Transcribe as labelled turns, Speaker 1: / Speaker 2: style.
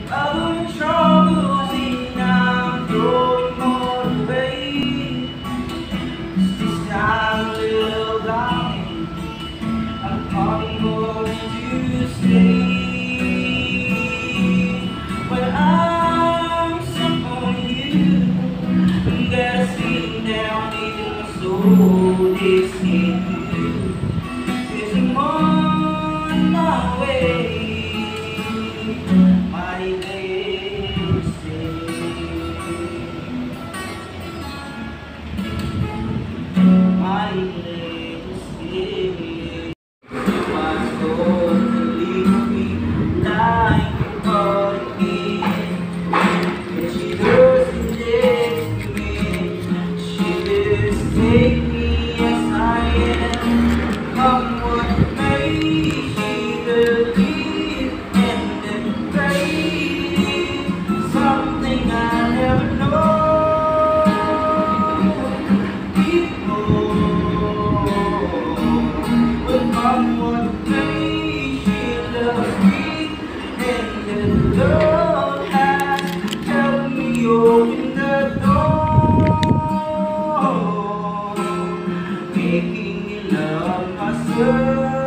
Speaker 1: Other troubles and I'm throwing more away. This time, little darling, I'm calling more to stay. When I'm upon you, there's a feeling down deep in my soul. This ain't you. Cause I'm on my way. Mighty glad to say, mighty glad to say, my soul to leave me like a body again. And she doesn't next to me, she just take me as I am. Come what may, she believe in the great, something I never know before. But come what may, she loves me, and the Lord has helped me open the door, making me love myself.